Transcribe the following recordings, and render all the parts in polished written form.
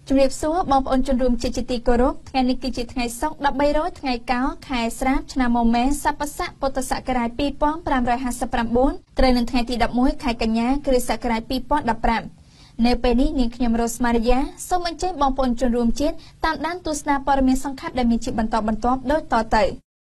ជំរាបសួរបងប្អូនជនរួមជាតិជាទីគោរពថ្ងៃនេះគឺជាថ្ងៃសុក្រ13ថ្ងៃកោខែស្រាប់ឆ្នាំមមែសប្បស័កពុទ្ធសករាជ2559ត្រូវនឹងថ្ងៃទី11ខែកញ្ញាគ្រិស្តសករាជ2015នៅពេលនេះនាងខ្ញុំរស់ម៉ារីយ៉ាសូមអញ្ជើញបងប្អូនជនរួមជាតិតាមដានទស្សនាព័ត៌មានសង្ខេបដែលមានជាបន្តបន្ទាប់ដូចតទៅ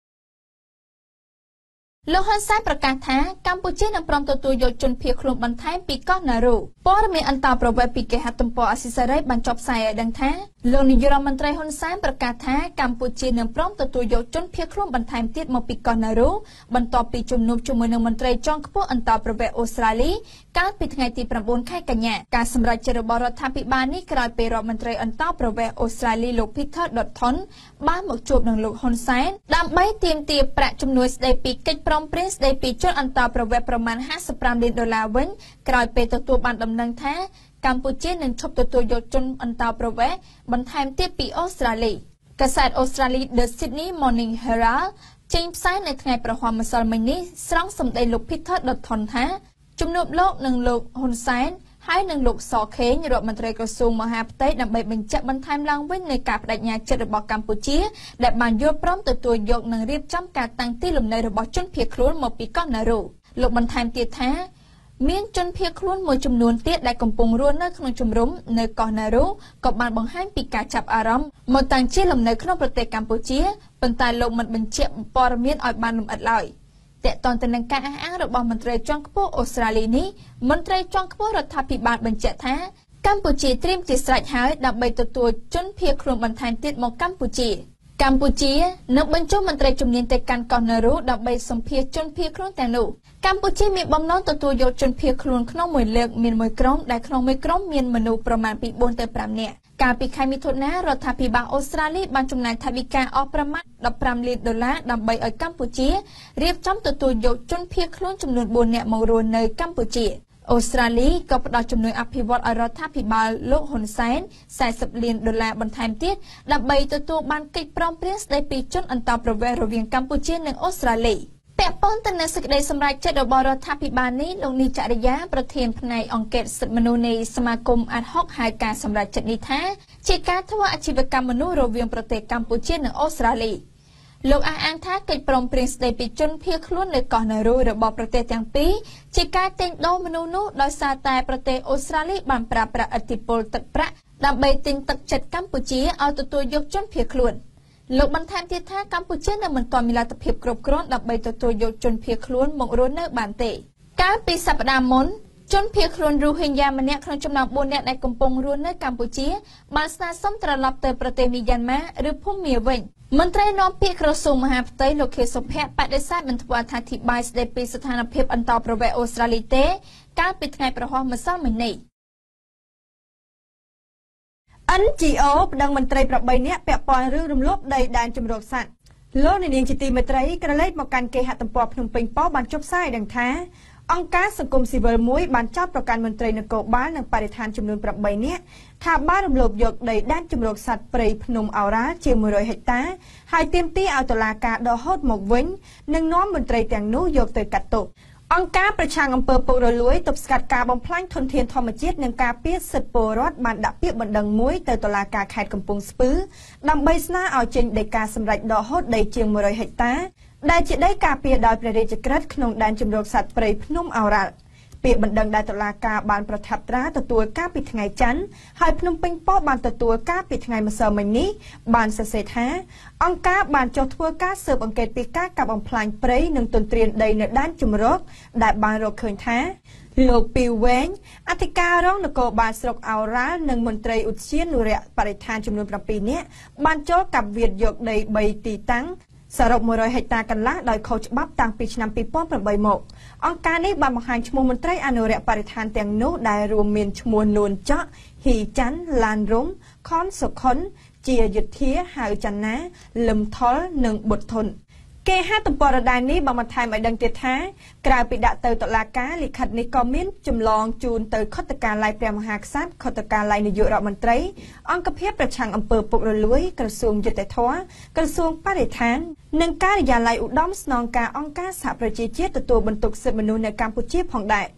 លោកហ៊ុនសែនប្រកាសថាកម្ពុជានឹងព្រមទទួលយកជនភៀសខ្លួនបន្ថែមពីកោះណារូព័ត៌មានអន្តរប្រវេសន៍ពីគេហទំព័រអស៊ីសេរីបានចុះផ្សាយឲ្យដឹងថាលោកនាយរដ្ឋមន្ត្រីហ៊ុនសែនប្រកាសថាកម្ពុជានឹងព្រមទទួលយកជនភៀសខ្លួនបន្ថែមទៀតមកពីកោះណារូបន្ទាប់ពីជំនុំជាមួយនឹងមន្ត្រីជាន់ខ្ពស់អន្តរប្រវេសន៍អូស្ត្រាលីកាលពីថ្ងៃទី9ខែកញ្ញាការសម្រេចចិត្តរបស់រដ្ឋាភិបាលនេះក្រោយពីរដ្ឋមន្ត្រីអន្តរប្រវេសន៍អូស្ត្រាលីលោក Peter Dutton បានមកជួបនឹងលោកហ៊ុនសែនដើម្បីទាមទារប្រាក់ជំនួយស្ដីពីកិច្ចព្រមព្រៀងស្ដីពីជនអន្តរប្រវេសន៍ប្រមាណ$55 លានវិញក្រោយពេលទទួលបានដំណឹងថាកម្ពុជានឹងឈប់ទទួលយកជនអន្តរប្រវេសន៍បន្ថែមទៀតពីអូស្ត្រាលីកាសែតអូស្ត្រាលី The Sydney Morning Herald ចេញផ្សាយនៅថ្ងៃប្រហ័នម្សិលមិញនេះស្រង់សម្ដីលោក Peter Dutton ថាជំនួបលោកនឹងលោកហ៊ុនសែនហើយនឹងលោកសខេងរដ្ឋមន្ត្រីក្រសួងមហាផ្ទៃដើម្បីបញ្ជាក់បន្ថែមឡើងវិញនៃការបដិញ្ញាចិត្តរបស់កម្ពុជាដែលបានយល់ព្រមទទួលយកនិងរៀបចំការតាំងទីលំនៅរបស់ជនភៀសខ្លួនមកពីកោះណារូលោកបន្ថែមទៀតថាមានជនភៀសខ្លួនមួយចំនួនទៀតដែលកំពុងរស់នៅក្នុងជំរំនៅកោះណារូក៏បានបង្ហាញពីការចាប់អារម្មណ៍មកតាំងជាលំនៅក្នុងប្រទេសកម្ពុជាប៉ុន្តែលោកមិនបញ្ជាក់ព័ត៌មានឲ្យបានលម្អិតឡើយតកតងទៅនឹងការអះអាងរបស់មន្ត្រីជាន់ខ្ពស់អូស្ត្រាលីនេះមន្ត្រីជាន់ខ្ពស់រដ្ឋាភិបាលបញ្ជាក់ថាកម្ពុជាត្រៀមជាស្រេចហើយដើម្បីទទួលជនភៀសខ្លួនបន្ថែមទៀតមកកម្ពុជានឹងបញ្ជូនមន្ត្រីជំនាញទៅកាន់កោះណារូដើម្បីសម្ភាសជនភៀសខ្លួនទាំងនោះកម្ពុជាមានបំណងទទួលយកជនភៀសខ្លួនក្នុងមួយលើកមានមួយក្រុមដែលក្នុងមួយក្រុមមានមនុស្សប្រមាណពី4ទៅ5នាក់កាលពីខែមិថុនារដ្ឋាភិបាលអូស្ត្រាលីបានចំណាយថវិកាអស់ប្រមាណ$15 លានដើម្បីឲ្យកម្ពុជារៀបចំទទួលយកជនភៀសខ្លួនចំនួន4នាក់មករស់នៅកម្ពុជាអូស្ត្រាលីក៏ផ្ដល់ជំនួយអភិវឌ្ឍឲ្យរដ្ឋាភិបាលលោកហ៊ុនសែន$40 លានបន្ថែមទៀតដើម្បីទទួលបានកិច្ចព្រមព្រៀងស្ដីពីជនអន្តរប្រវេសន៍រវាងកម្ពុជានិងអូស្ត្រាលីពាក់ព័ន្ធទៅនឹងសេចក្តីសម្រេចចិត្តរបស់រដ្ឋាភិបាលនេះលោកនីចរិយាប្រធានផ្នែកអង្គការសិទ្ធិមនុស្សនៃសមាគមអាត់ហុកហៅការសម្រេចចិត្តនេះថាជាការធ្វើអាជីវកម្មមនុស្សរវាងប្រទេសកម្ពុជានិងអូស្ត្រាលីលោកអះអាងថាកិច្ចព្រមព្រៀងស្ដីពីជនភៀសខ្លួននៅកោះណារូរបស់ប្រទេសទាំងពីរជាការទិញដូរមនុស្សនោះដោយសារតែប្រទេសអូស្ត្រាលីបានប្រើប្រាស់ឥទ្ធិពលទឹកប្រាក់ដើម្បីទិញទឹកចិត្តកម្ពុជាឲ្យទទួលយកជនភៀសខ្លួនលោកបន្ថែមទៀតថាកម្ពុជានៅមិនទាន់មានលទ្ធភាពគ្រប់គ្រាន់ដើម្បីទទួលយកជនភៀសខ្លួនមករស់នៅបានទេកាលពីសប្តាហ៍មុនជនភៀសខ្លួនរូហិញយ៉ាម្នាក់ក្នុងចំណោម4នាក់ដែលកំពុងរស់នៅកម្ពុជាបានស្នើសុំត្រឡប់ទៅប្រទេសមីយ៉ាន់ម៉ាឬភូមាវិញមន្ត្រីនាំពាក្យក្រសួងមហាផ្ទៃលោកខៀវសុភ័ក្របដិសេធមិនធ្វើអត្ថាធិប្បាយស្ដីពីស្ថានភាពអន្តរប្រវេសន៍អូស្ត្រាលីទេកាលពីថ្ងៃប្រហ័សម្សិលមិញនេះ NGO ប្តឹងមន្ត្រី8នាក់ពាក់ព័ន្ធរឿងរំលោភដីដែនជម្រកសត្វលោកនាងជាទីមេត្រីក្រឡេកមកកាន់គេហទំព័រភ្នំពេញប៉ុស្តិ៍បានចុះផ្សាយដឹងថាអង្គការសង្គមស៊ីវិលមួយបានចោទប្រកាន់មន្ត្រីនគរបាលនិងបរិស្ថានចំនួន8នាក់ថាបានរំលោភយកដីដែនជម្រកសត្វព្រៃភ្នំអូរ៉ាជាង100ហិកតាហើយទាមទារឲ្យតុលាការដកហូតមកវិញនិងនាំមន្ត្រីទាំងនោះយកទៅកាត់ទោសអង្គការប្រឆាំងអំពើពុករលួយទប់ស្កាត់ការបំផ្លាញធនធានធម្មជាតិនិងការពារសិទ្ធិពលរដ្ឋបានដាក់ពាក្យបណ្ដឹងមួយទៅតុលាការខេត្តកំពង់ស្ពឺដើម្បីស្នើឲ្យចេញដីកាសម្រេចដកហូតដីជាង100ហិកតាដែលជាដីការពារដោយព្រះរាជក្រឹត្យក្នុងដែនជម្រកសត្វព្រៃភ្នំអូរ៉ាល់ពាក្យបណ្ដឹងដែលតុលាការបានប្រថាប់ត្រាទទួលកាលពីថ្ងៃច័ន្ទហើយភ្នំពេញប៉ុស្តិ៍បានទទួលកាលពីថ្ងៃម្សិលមិញនេះបានសរសេរថាអង្គការបានចុះធ្វើការស៊ើបអង្កេតពីការកាប់បំផ្លាញព្រៃនិងទន្ទ្រានដីនៅដែនជម្រកដែលបានរកឃើញថាលោកពីវវែងអធិការរងនគរបាលស្រុកអូរ៉ាល់និងមន្ត្រីឧទ្យានុរក្សបរិស្ថានចំនួន7នាក់បានចូលកាប់វាលយកដី3ទីតាំងសរុប100ហិកតាកន្លះដោយខុសច្បាប់តាំងពីឆ្នាំ2008មកអង្គការនេះបានបង្ហាញឈ្មោះមន្ត្រីអនុរិក្សបរិស្ថានទាំងនោះដែលរួមមានឈ្មោះនួនច័កហ៊ីច័ន្ទឡានរុំខនសុខុនជាយុធាហៅច័ន្ទណាលឹមថុលនិងបុត្រធុនគេហទំព័រដដែលនេះបានបន្ថែមឲ្យដឹងទៀតថាក្រៅពីដាក់ទៅតុលាការលិខិតនេះក៏មានចម្លងជូនទៅខុទ្ទកាល័យព្រះមហាក្សត្រខុទ្ទកាល័យនាយករដ្ឋមន្ត្រីអង្គភាពប្រឆាំងអំពើពុករលួយក្រសួងយុតិធម៌ក្រសួងបរិស្ថាននិងការិយាល័យឧត្តមស្នងការអង្គការសហប្រជាជាតិទទួលបន្ទុកសិទ្ធិមនុស្សនៅកម្ពុជាផងដែរ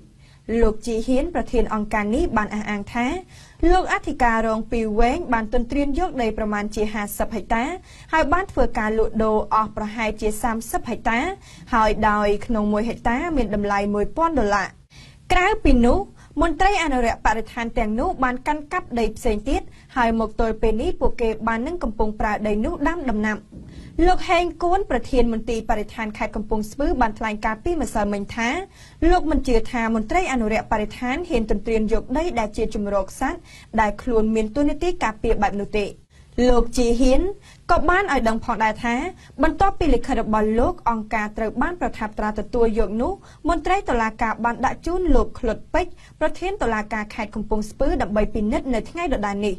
លោកជីហ៊ានប្រធានអង្គការនេះបានអះអាងថាលោកអធិការរងពីវែងបានទន្ទ្រានយកដីប្រមាណជា50ហិកតាហើយបានធ្វើការលក់ដូរអស់ប្រហែលជា30ហិកតាហើយដោយក្នុង1ហិកតាមានតម្លៃ$1000ក្រៅពីនោះមន្ត្រីអនុរិយបរិស្ថានទាំងនោះបានកាន់កាប់ដីផ្សេងទៀតហើយមកទល់ពេលនេះពួកគេបាននឹងកំពុងប្រើដីនោះដាំដំណាំលោកហេងគួនប្រធានមន្ត្រីបរិស្ថានខេត្តកំពង់ស្ពឺបានថ្លែងការពីម្សិលមិញថាលោកមិនជឿថាមន្ត្រីអនុរិយបរិស្ថានហ៊ានទន្ទ្រានយកដីដែលជាជំរកសត្វដែលខ្លួនមានតួនាទីការពារបែបនោះទេលោកជីហ៊ានក៏បានឲ្យដឹងផងដែរថាបន្ទាប់ពីលិខិតរបស់លោកអង្គការត្រូវបានប្រថាប់ត្រាទទួលយកនោះមន្ត្រីតុលាការបានដាក់ជូនលោកឃ្លុតពេជ្រប្រធានតុលាការខេត្តកំពង់ស្ពឺដើម្បីពិនិត្យនៅថ្ងៃដដែលនេះ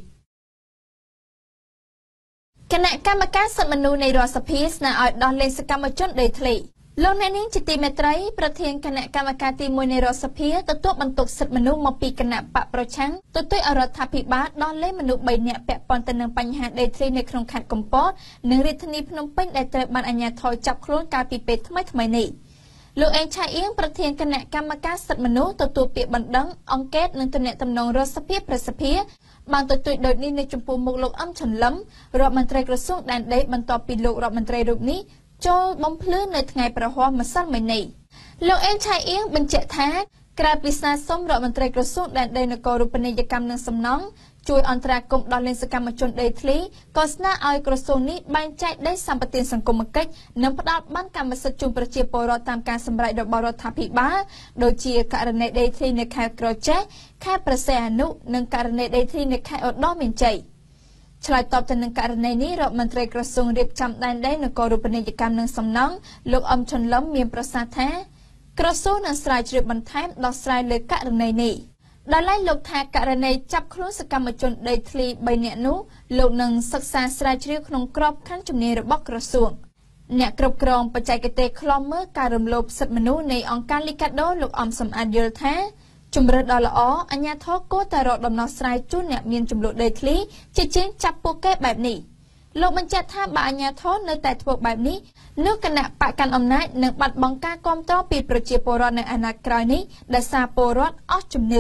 គណៈកម្មការសិទ្ធិមនុស្សនៃរដ្ឋសភាស្នើឲ្យដោះលែងសកម្មជនដីធ្លីលោកអ្នកនាងជាទីមេត្រីប្រធានគណៈកម្មការទី1នៃរដ្ឋសភាទទួលបន្ទុកសិទ្ធិមនុស្សមកពីគណៈបកប្រឆាំងទទូចឲ្យរដ្ឋាភិបាលដោះលែងមនុស្ស3នាក់ពាក់ព័ន្ធទៅនឹងបញ្ហាដីធ្លីនៅក្នុងខេត្តកំពតនិងរាជធានីភ្នំពេញដែលត្រូវបានអាជ្ញាធរចាប់ខ្លួនកាលពីពេលថ្មីនេះលោកអេងឆៃអៀងប្រធានគណៈកម្មការសិទ្ធិមនុស្សទទួលពាក្យបណ្ដឹងអង្កេតនិងទំនាក់ទំនងរដ្ឋសភាប្រសិទ្ធភាពបានទទូចដូចនេះនៅចំពោះមុខលោកអឹមឆន្លឹមរដ្ឋមន្ត្រីក្រសួងដែនដីបន្ទាប់ពីលោករដ្ឋមន្ត្រីរូបនេះចូលបំភ្លឺនៅថ្ងៃប្រហ័សម្សិលមិញនេះលោកអេងឆៃអៀងបញ្ជាក់ថាក្រៅពីស្នើសុំរដ្ឋមន្ត្រីក្រសួងដែនដីនគររូបនីយកម្មនិងសំណង់ជួយអន្តរាគមន៍ដល់លេងសកម្មជនដីធ្លីក៏ស្នើឲ្យក្រសួងនេះបែងចែកដីសម្បត្តិសង្គមគិច្ចនិងផ្ដល់បានកម្មសិទ្ធិជូនប្រជាពលរដ្ឋតាមការសម្រេចរបស់រដ្ឋាភិបាលដូចជាករណីដីធ្លីនៅខេត្តក្រចេះខេត្តព្រះសីហនុនិងករណីដីធ្លីនៅខេត្តឧត្តរមានជ័យឆ្លើយតបទៅនឹងករណីនេះរដ្ឋមន្ត្រីក្រសួងរៀបចំដែនដីនគររូបនីយកម្មនិងសំណង់លោកអឹមឆន្លឹមមានប្រសាសន៍ថាក្រសួងនឹងស្រាវជ្រាវបន្ថែមដោះស្រាយលើករណីនេះដោយឡែកលោកថាករណីចាប់ខ្លួនសកម្មជនដីធ្លី3នាក់នោះលោកនឹងសិក្សាស្រាវជ្រាវក្នុងក្របខ័ណ្ឌជំនាញរបស់ក្រសួងអ្នកគ្រប់គ្រងបច្ចេកទេសខ្លំមើលការរំលោភសិទ្ធិមនុស្សនៃអង្គការលីកាដូលោកអំសំអាតយល់ថាជំរឿនដ៏ល្អអាជ្ញាធរគួរតែរកដំណោះស្រាយជូនអ្នកមានចំនួនដីធ្លីជាជាងចាប់ពួកគេបែបនេះលោកបញ្ជាក់ថាបើអាជ្ញាធរនៅតែធ្វើបែបនេះនោះគណៈបកកាន់អំណាចនឹងបាត់បង់ការគ្រប់គ្រងពីប្រជាពលរដ្ឋនៅអាណត្តិក្រោយនេះដោយសារពលរដ្ឋអស់ជំនឿ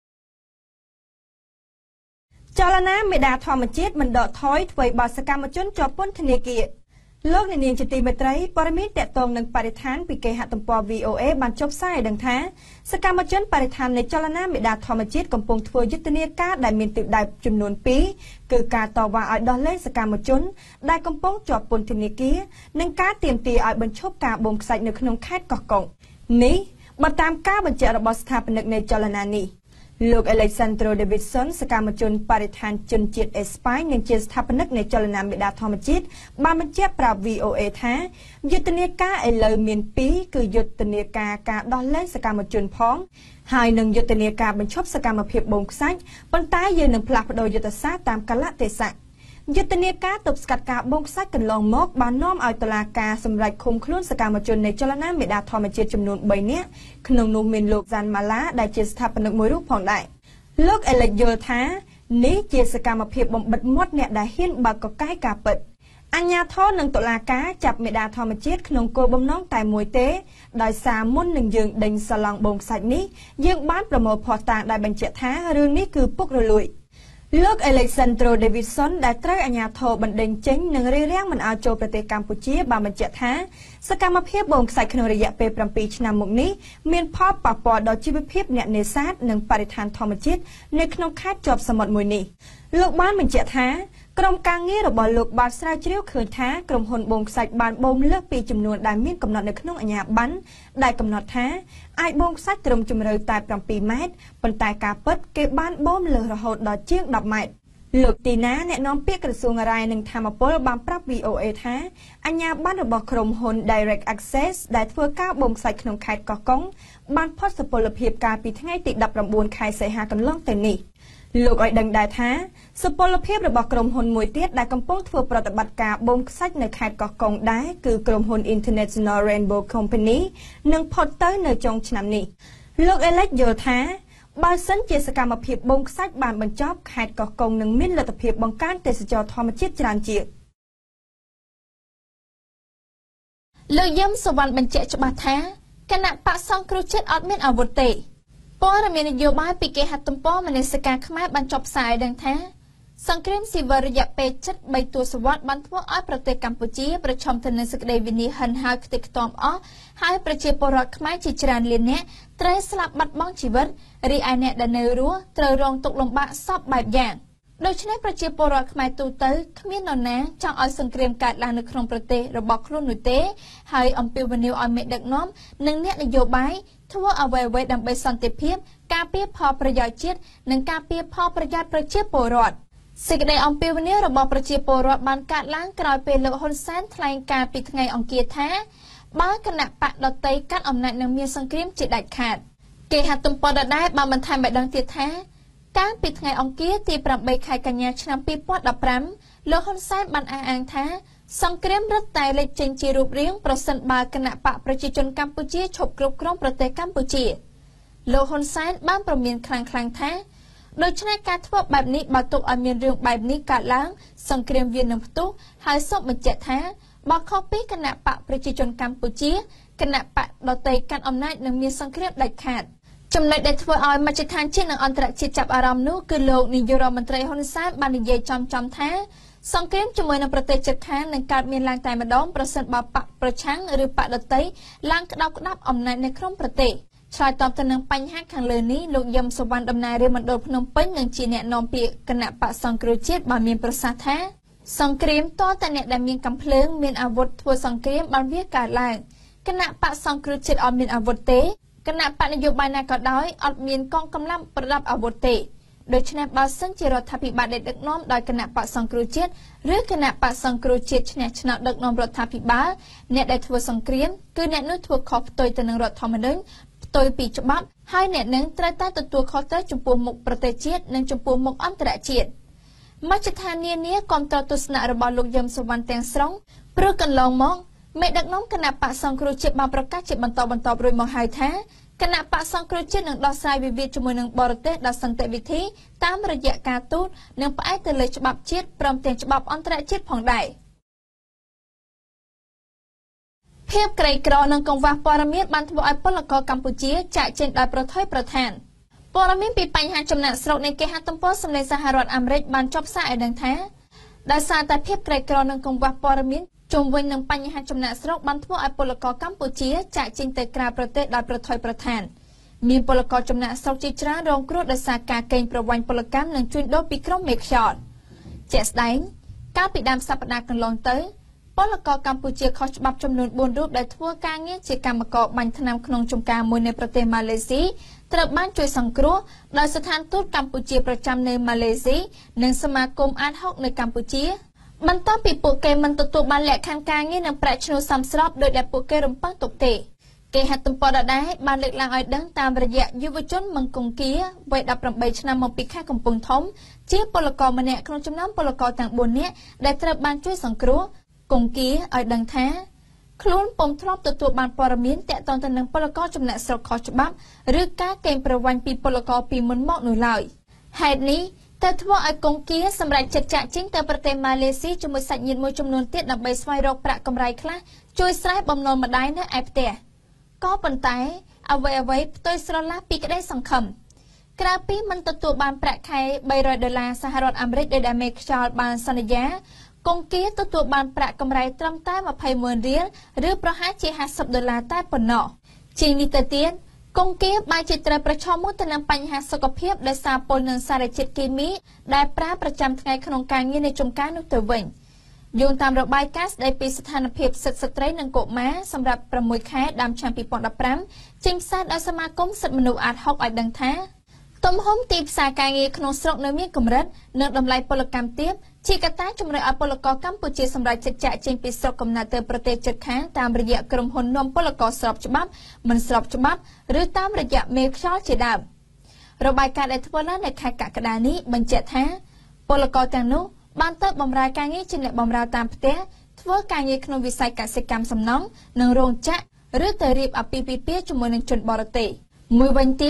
ចលនាមេដាធម្មជាតិមិនដកថយធ្វើឲ្យបាសកម្មជនជាប់ពន្ធនាគារលោកអ្នកនាងជាទីមេត្រីព័ត៌មានតកតងនឹងបរិស្ថានពីគេហទំព័រ VOA បានចុះផ្សាយឲ្យដឹងថាសកម្មជនបរិស្ថាននៃចលនាមេដាធម្មជាតិកំពុងធ្វើយុទ្ធនាការដែលមានទិសដៅចំនួន2គឺការតវ៉ាឲ្យដោះលែងសកម្មជនដែលកំពុងជាប់ពន្ធនាគារនិងការទាមទារឲ្យបញ្ឈប់ការបូមខ្សាច់នៅក្នុងខេត្តកោះកុងនេះបើតាមការបញ្ជាក់របស់ស្ថាបនិកនៃចលនានេះលោក Alexandro Davidson សកម្មជនបរិស្ថានជនជាតិអេស្ប៉ាញនិងជាស្ថាបនិកនៃចលនាមេដាធម្មជាតិបានបញ្ជាក់ប្រាប់ VOA ថាយុទ្ធនាការឥឡូវមាន2គឺយុទ្ធនាការដោះលែងសកម្មជនផងហើយនឹងយុទ្ធនាការបញ្ឈប់សកម្មភាពបូមខ្សាច់ប៉ុន្តែយើងនឹងផ្លាស់ប្ដូរយុទ្ធសាស្ត្រតាមកាលៈទេសៈយុទ្ធនាការទប់ស្កាត់ការបូមខ្សាច់កន្លងមកបាននាំឲ្យតុលាការសម្រេចឃុំខ្លួនសកម្មជននៃចលនាមេដាធម្មជាតិចំនួន3នាក់ក្នុងនោះមានលោកហ្សាន់ម៉ាឡាដែលជាស្ថាបនិកមួយរូបផងដែរលោកអេលិចយល់ថានេះជាសកម្មភាពបំបិទមាត់អ្នកដែលហ៊ានបើកកកាយការពិតអញ្ញាធរនិងតុលាការចាប់មេដាធម្មជាតិក្នុងគោលបំណងតែមួយទេដោយសារមុននឹងយើងដេញសាឡង់បូមខ្សាច់នេះយើងបានប្រមូលភស្តុតាងដែលបញ្ជាក់ថារឿងនេះគឺពុករលួយលោក Alexandro Davidson ដែលត្រូវអាជ្ញាធរបណ្ដេញចេញនិងរារាំងមិនឲ្យចូលប្រទេសកម្ពុជាបានបញ្ជាក់ថាសកម្មភាពបូមខ្សាច់ក្នុងរយៈពេល7ឆ្នាំមកនេះមានផលប៉ះពាល់ដល់ជីវភាពអ្នកនេសាទនិងបរិស្ថានធម្មជាតិនៅក្នុងខេត្តជាប់សមុទ្រមួយនេះលោកបានបញ្ជាក់ថាក្រុមការងាររបស់លោកបានស្រាវជ្រាវឃើញថាក្រុមហ៊ុនបូមខ្សាច់បានបូមលើសពីចំនួនដែលមានកំណត់នៅក្នុងអាជ្ញាប័ណ្ណដែលកំណត់ថាអាចបូមខ្សាច់ត្រឹមជម្រៅតែ7ម៉ែត្រប៉ុន្តែការពិតគេបានបូមលើសរហូតដល់ជាង10ម៉ែត្រលោកទីណាអ្នកនាំពាក្យក្រសួងរាយនឹងធម្មពលបានប្រាប់ VOA ថាអាជ្ញាប័ណ្ណរបស់ក្រុមហ៊ុន Direct Access ដែលធ្វើការបូមខ្សាច់ក្នុងខេត្តកោះកុងបានផុតសុពលភាពកាលពីថ្ងៃទី19ខែសីហាកន្លងទៅនេះលោកឲ្យដឹងដែរថាសុពលភាពរបស់ក្រុមហ៊ុនមួយទៀតដែលកំពុងធ្វើប្រតិបត្តិការបូមខ្សាច់នៅខេត្តកោះកុងដែរគឺក្រុមហ៊ុន International Rainbow Company នឹងផុតទៅនៅចុងឆ្នាំនេះលោកអេលិចយល់ថាបើសិនជាសកម្មភាពបូមខ្សាច់បានបញ្ចប់ខេត្តកោះកុងនឹងមានលទ្ធភាពបង្កើនទេសចរណ៍ធម្មជាតិច្រើនជាងលោកយឹមសវណ្ណបញ្ជាក់ច្បាស់ថាគណៈបកសង្គ្រោះជាតិអត់មានអាវុធទេព័ត៌មាននយោបាយពីគេហទំព័រមនសិការខ្មែរបានចុះផ្សាយដឹងថាសង្គ្រាមស៊ីវិលរយៈពេល73ទសវត្សរ៍បានធ្វើឲ្យប្រទេសកម្ពុជាប្រឈមទៅនឹងសេចក្តីវិនាសហិនហោចខ្ទេចខ្ទាំអស់ហើយប្រជាពលរដ្ឋខ្មែរជាច្រើនលាននាក់ត្រូវស្លាប់បាត់បង់ជីវិតរីឯអ្នកដែលនៅរស់ត្រូវរងទុក្ខលំបាកសពបែបយ៉ាងដូច្នេះប្រជាពលរដ្ឋខ្មែរទូទៅគ្មាននរណាចង់ឲ្យសង្គ្រាមកើតឡើងនៅក្នុងប្រទេសរបស់ខ្លួននោះទេហើយអំពាវនាវឲ្យមេដឹកនាំនិងអ្នកនយោបាយធ្វើអ្វីៗដើម្បីសន្តិភាពការពារផលប្រយោជន៍ជាតិនិងការពារផលប្រយោជន៍ប្រជាពលរដ្ឋសេចក្តីអំពាវនាវរបស់ប្រជាពលរដ្ឋបានកើតឡើងក្រោយពេលលោកហ៊ុនសែនថ្លែងការណ៍ពីថ្ងៃអង្គារថាបើគណៈបកដតីកាត់អំណាចនឹងមានសង្គ្រាមជាដាច់ខាតគេហទំព័រដដែលបានបន្ថែមឲ្យដឹងទៀតថាកាលពីថ្ងៃអង្គារទី8ខែកញ្ញាឆ្នាំ2015លោកហ៊ុនសែនបានអះអាងថាសង្គ្រាមរឹតតែលេចចេញជារូបរាងប្រសិនបើគណៈបកប្រជាជនកម្ពុជាឈប់គ្រប់គ្រងប្រទេសកម្ពុជាលោកហ៊ុនសែនបានប្រមានខ្លាំងៗថាដូច្នេះការធ្វើបែបនេះបើទុកឲ្យមានរឿងបែបនេះកើតឡើងសង្គ្រាមវានឹងផ្ទុះហើយសូមបញ្ជាក់ថាបើខុសពីគណៈបកប្រជាជនកម្ពុជាគណៈបកដតីកាន់អំណាចនឹងមានសង្គ្រាមដាច់ខាតចំណុចដែលធ្វើឲ្យមជ្ឈដ្ឋានជាតិនិងអន្តរជាតិចាប់អារម្មណ៍នោះគឺលោកនាយករដ្ឋមន្ត្រីហ៊ុនសែនបាននិយាយចំថាសង្គ្រាមជាមួយនឹងប្រទេសជិតខាងនឹងកើតមានឡើងតែម្ដងប្រសិនបើបកប្រឆាំងឬបកដតីឡើងក្តោបក្តាប់អំណាចនៅក្នុងប្រទេសឆ្លើយតបទៅនឹងបញ្ហាខាងលើនេះលោកយឹមសុវណ្ណតំណាងរាជមណ្ឌលភ្នំពេញនិងជាអ្នកនាំពាក្យគណៈបកសង្គ្រោះជាតិបានមានប្រសាសន៍ថាសង្គ្រាមតតែអ្នកដែលមានកំភ្លើងមានអាវុធធ្វើសង្គ្រាមបានវាកើតឡើងគណៈបកសង្គ្រោះជាតិអត់មានអាវុធទេគណៈបកនយោបាយណាក៏ដោយអត់មានកងកម្លាំងប្រដាប់អាវុធទេដូច្នេះបើសិនជារដ្ឋាភិបាលដែលដឹកនាំដោយគណៈបកសង្គ្រោះជាតិឬគណៈបកសង្គ្រោះជាតិឈ្នះឆ្នោតដឹកនាំរដ្ឋាភិបាលអ្នកដែលធ្វើសង្គ្រាមគឺអ្នកនោះធ្វើខុសផ្ទុយទៅនឹងរដ្ឋធម្មនុញ្ញផ្ទុយពីច្បាប់ហើយអ្នកនឹងត្រូវតែទទួលខុសត្រូវចំពោះមុខប្រទេសជាតិនិងចំពោះមុខអន្តរជាតិមជ្ឈដ្ឋាននានាគ្រប់គ្រងទស្សនៈរបស់លោកយឹមសុវណ្ណទាំងស្រុងព្រោះកន្លងមកមេដឹកនាំគណៈបកសង្គ្រោះជាតិបានប្រកាសជាបន្តរួចមកហើយថាគណៈបកសង្គ្រោះជាតិនឹងដោះស្រាយវិវាទជាមួយនឹងបរទេសដោយសន្តិវិធីតាមរយៈការទូតនិងផ្អែកទៅលើច្បាប់ជាតិព្រមទាំងច្បាប់អន្តរជាតិផងដែរភាពក្រីក្រនិងកង្វះព័ត៌មានបានធ្វើឲ្យពលករកម្ពុជាចាកចេញដោយប្រថុយប្រថានព័ត៌មានពីបញ្ហាចំណាក់ស្រុកនៃគេហទំព័រសម្លេងសហរដ្ឋអាមេរិកបានចុះផ្សាយឲ្យដឹងថាដោយសារតែភាពក្រីក្រនិងកង្វះព័ត៌មានជុំវិញនឹងបញ្ហាចំណាក់ស្រុកបានធ្វើឲ្យពលករកម្ពុជាចាកចេញទៅក្រៅប្រទេសដោយប្រថុយប្រថានមានពលករចំណាក់ស្រុកជាច្រើនរងគ្រោះដោយសារការកេងប្រវ័ញ្ចពលកម្មនិងជួញដូរពីក្រុមមេខ្យល់ជាក់ស្ដែងកាលពីដើមសប្តាហ៍កន្លងទៅពលករកម្ពុជាខុសច្បាប់ចំនួន4រូបដែលធ្វើការងារជាកម្មករបាញ់ថ្នាំក្នុងចំការមួយនៅប្រទេសម៉ាឡេស៊ីត្រូវបានជួយសង្គ្រោះដោយស្ថានទូតកម្ពុជាប្រចាំនៅម៉ាឡេស៊ីនិងសមាគមអាត6នៅកម្ពុជាបន្ទាប់ពីពួកគេមិនទទួលបានលក្ខខណ្ឌការងារនិងប្រាក់ឈ្នួលសមស្របដោយដែលពួកគេរំពឹងទុកទេគេហទំព័រដដែលបានលើកឡើងឲ្យដឹងតាមរយៈយុវជនមង្គង្គាវ័យ18ឆ្នាំមកពីខេត្តកំពង់ធំជាពលករម្នាក់ក្នុងចំណោមពលករទាំង4នាក់ដែលត្រូវបានជួយសង្គ្រោះគង្គាឲ្យដឹងថាខ្លួនពុំធ្លាប់ទទួលបានព័ត៌មានទាក់ទងទៅនឹងពលករចំណាក់ស្រុកខុសច្បាប់ឬការកេងប្រវ័ញ្ចពីពលករពីមុនមកនោះឡើយហេតុនេះតែធ្វើឲ្យគង្គាសម្រាប់ចិត្តចាក់ចេញទៅប្រទេសម៉ាឡេស៊ីជាមួយសាច់ញាតិមួយចំនួនទៀតដើម្បីស្វែងរកប្រាក់កម្រៃខ្លះជួយស្រែបំណុលម្ដាយនៅឯផ្ទះក៏ប៉ុន្តែអ្វីផ្ទុយស្រឡះពីក្តីសង្ឃឹមក្រៅពីមិនទទួលបានប្រាក់ខែ$300សហរដ្ឋអាមេរិកដោយដែលមេខ្យល់បានសន្យាគង្គាទទួលបានប្រាក់កម្រៃត្រឹមតែ$20,000ឬប្រហែលជា$50តែប៉ុណ្ណោះជាងនេះទៅទៀតគង្គាបានជាត្រូវប្រឈមមុខទៅនឹងបញ្ហាសុខភាពដោយសារពុលនិងសារជាតិគីមីដែលប្រើប្រចាំថ្ងៃក្នុងការងារនៅចំការនោះទៅវិញយោងតាមរបាយការណ៍ស្តីពីស្ថានភាពសិទ្ធិស្ត្រីនិងកុមារសម្រាប់6ខែដើមឆ្នាំ2015ចេញផ្សាយដោយសមាគមសិទ្ធិមនុស្សអាត6ឲ្យដឹងថាទំហំទីផ្សារការងារក្នុងស្រុកនៅមានកម្រិតនិងតម្លៃពលកម្មទាបជាកត្តាជំរុញឲ្យពលករកម្ពុជាសម្រេចចិត្តចាកចេញពីស្រុកកំណើតទៅប្រទេសជិតខាងតាមរយៈក្រុមហ៊ុននាំពលករស្របច្បាប់មិនស្របច្បាប់ឬតាមរយៈមេខ្យល់ជាដើមរបាយការណ៍ដែលធ្វើឡើងនៅខែកក្កដានេះបញ្ជាក់ថាពលករទាំងនោះបានទៅបម្រើការងារជាអ្នកបម្រើតាមផ្ទះធ្វើការងារក្នុងវិស័យកសិកម្មសំណង់និងរោងចក្រឬទៅរៀបអាពាហ៍ពិពាហ៍ជាមួយនឹងជនបរទេសមួយវិញទៀត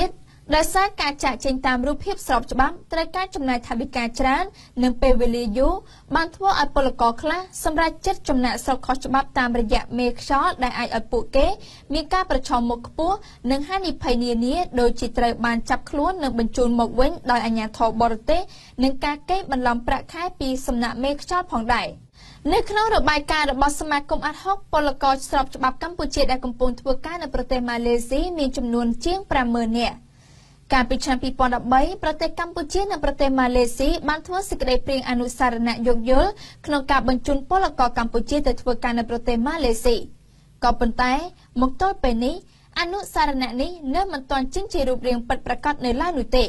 ដោយសារការចាក់ចេញតាមរូបភាពស្របច្បាប់ត្រូវការចំណាយថវិកាច្រើននិងពេលវេលាយូរបានធ្វើឲ្យពលករខ្លះសម្រេចចិត្តចំណាក់ស្រុកខុសច្បាប់តាមរយៈមេខ្យល់ដែលអាចឲ្យពួកគេមានការប្រឈមមុខខ្ពស់និងហានិភ័យនានាដូចជាត្រូវបានចាប់ខ្លួននិងបញ្ជូនមកវិញដោយអាជ្ញាធរបរទេសនិងការកេងបន្លំប្រាក់ខែពីសំណាក់មេខ្យល់ផងដែរនៅក្នុងរបាយការណ៍របស់សមាគមអាត់ហុកពលករស្របច្បាប់កម្ពុជាដែលកំពុងធ្វើការនៅប្រទេសម៉ាឡេស៊ីមានចំនួនជាង 50,000 នាក់កាលពីឆ្នាំ 2013 ប្រទេសកម្ពុជានិងប្រទេសម៉ាឡេស៊ីបានធ្វើសេចក្តីព្រាងអនុស្សរណៈយោគយល់ក្នុងការបញ្ជូនពលករកម្ពុជាទៅធ្វើការនៅប្រទេសម៉ាឡេស៊ីក៏ប៉ុន្តែមកទល់ពេលនេះអនុស្សរណៈនេះនៅមិនទាន់ចេញជារូបរាងពិតប្រាកដនៅឡើយនោះទេ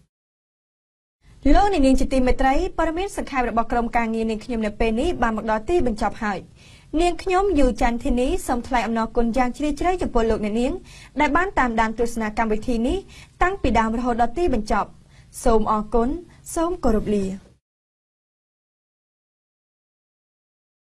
លោកនាងជាទីមេត្រីព័ត៌មានសង្ខេបរបស់ក្រុមការងារនាងខ្ញុំនៅពេលនេះបានមកដល់ទីបញ្ចប់ហើយនាងខ្ញុំយូច័ន្ទធីនីសូមថ្លែងអំណរគុណយ៉ាងជ្រាលជ្រៅចំពោះលោកអ្នកនាងដែលបានតាមដានទស្សនាកម្មវិធីនេះតាំងពីដើមរហូតដល់ទីបញ្ចប់សូមអរគុណសូមគោរពលា